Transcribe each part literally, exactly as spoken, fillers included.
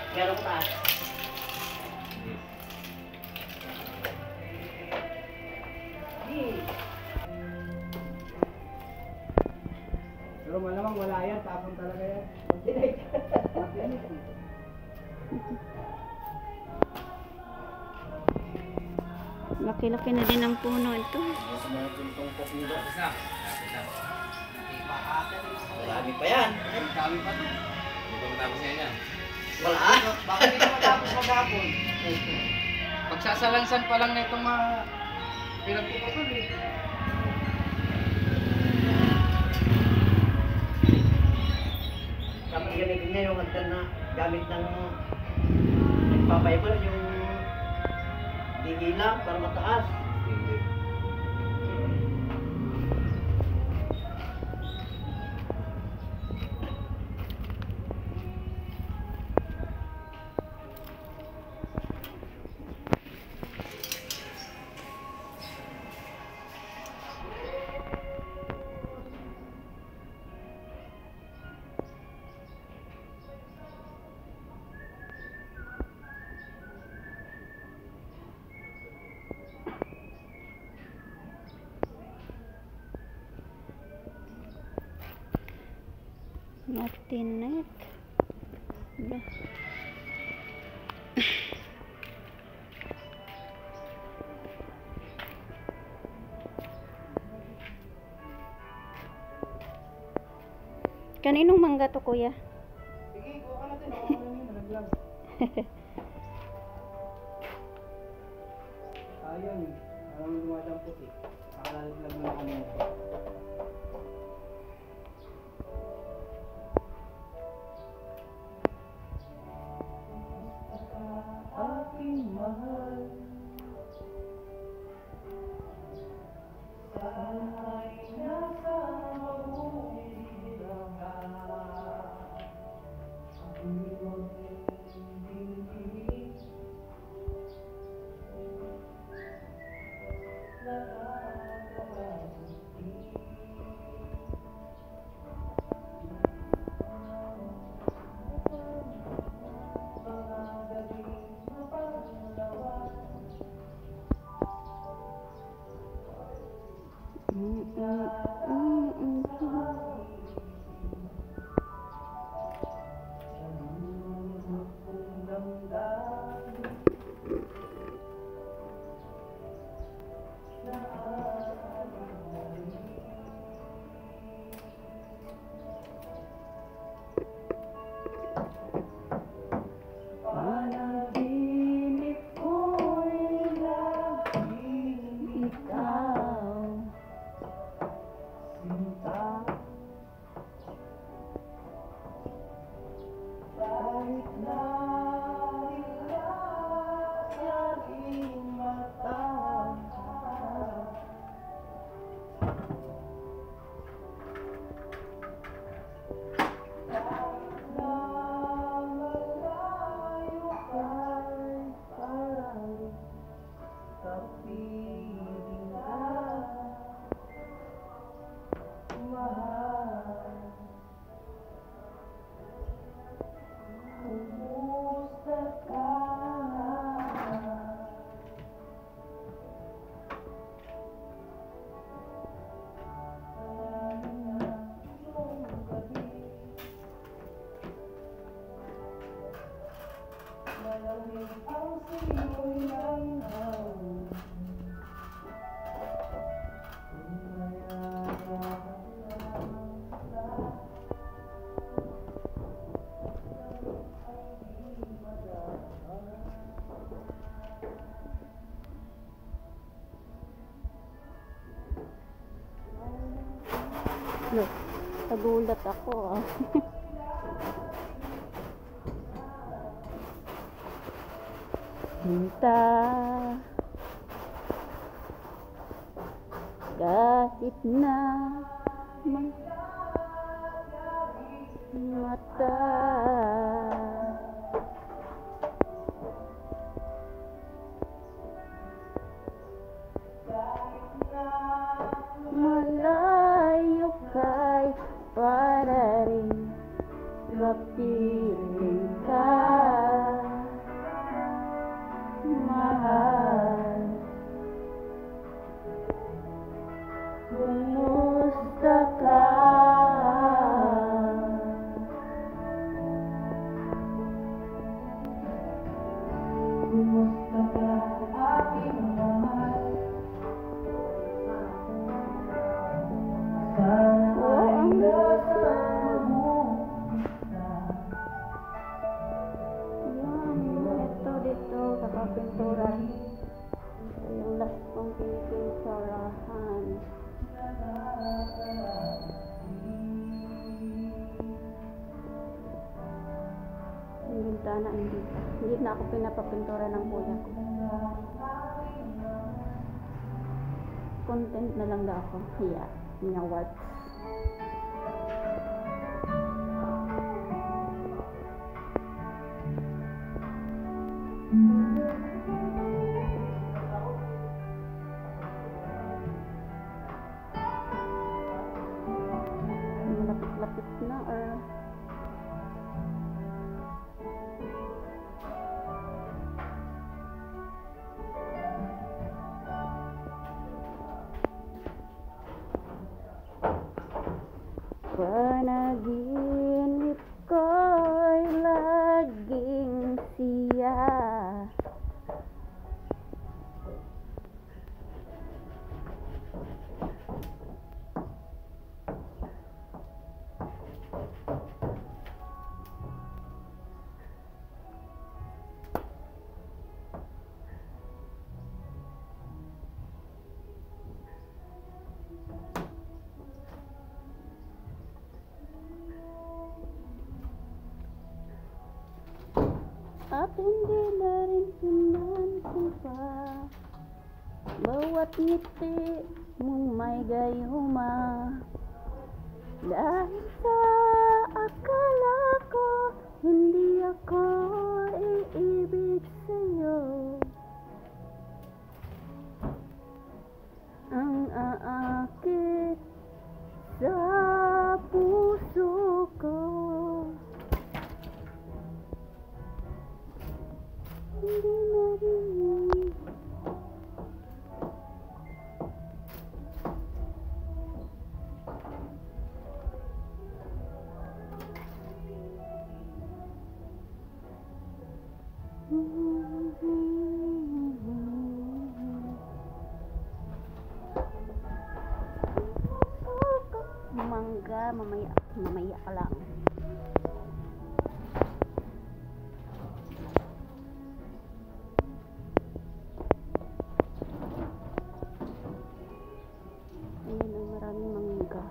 Gano'n ko taas. Pero malamang wala yan, tapon talaga yan. Laki-laki na din ang puno ito. Marami pa yan. Dami pa to. Hindi ko matapos ngayon yan. Wala. Baka hindi na matapos maghapon. Pagsasalansan pa lang na itong mga pinagpupapal eh. Dapat gamitin niya yung hagdan na gamit ng nagpapaybal yung digila para mataas. Hindi. Martinet. Ba. Kaninong mangga to, kuya? Sige, kuha ka natin. Ako lang yun, nag-vlog. Ayun, parang lumadampot eh. Nakalalaglag na kami nito. Aking mahal, saan ay nasa mabuti lang ka? Ang iyong dinggin, nakakabati. Mga gabing mapaglawan, Mm, mm, mm, mm. nalulunod kong damdamin na aaliw-aliw. Panaginip ko'y laging ikaw, sinta. Kahit na nilak aking mata, kahit na malayo ka'y parang kapiling ka, mahal. Kumusta ka? Ngayong gabi, malamig ang simoy ng hangin. Kung Look, nagulat ako ah. Sinta, kahit na may mata, malayo kay para rin mapiling ka. kakapinturan. Ito yung last kong pinipinturahan. Yung bintana, hindi pa. Hindi na ako pinapapintura ng kuya ko. Content na lang daw ako. Yeah, nga what? Malapit-lapit na or panaginip ko'y laging siya. At hindi na rin pinansin pa bawat ngiti mong may gayuma. Dahil sa akala ko hindi ako iibig sa'yo. Ang aakit sa puso ko. Hindi na rin mangga, mamaya, mamaya ka lang. Ayan ang maraming mangga.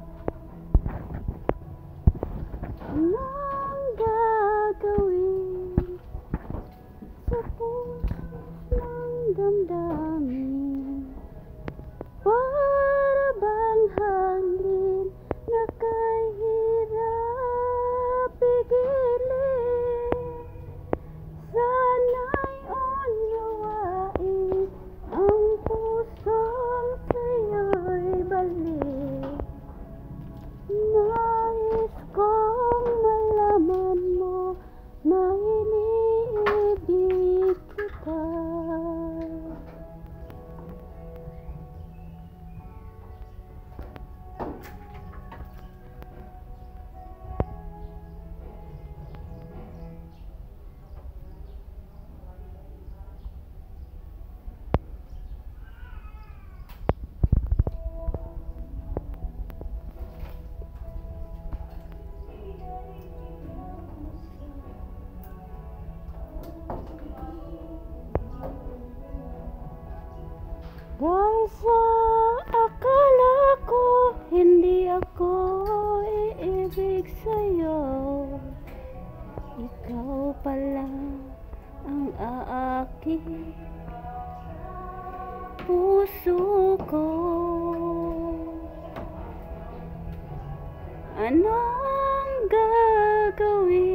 Anong gagawin sa puso ng damdamin? Para bang hangin na kahirap pigilin? Sana'y unawain ang pusong sa'yo'y balik. Nais kong malaman mo na iniibig kita. Dahil sa akala ko hindi ako iibig sa'yo, ikaw pala ang aakit puso ko. Anong gagawin